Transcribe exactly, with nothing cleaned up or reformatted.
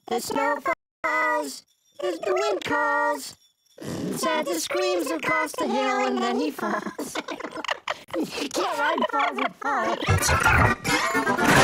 The snow falls, the, the wind calls. Santa screams across the hill and then he falls. You can't ride, falls, and falls.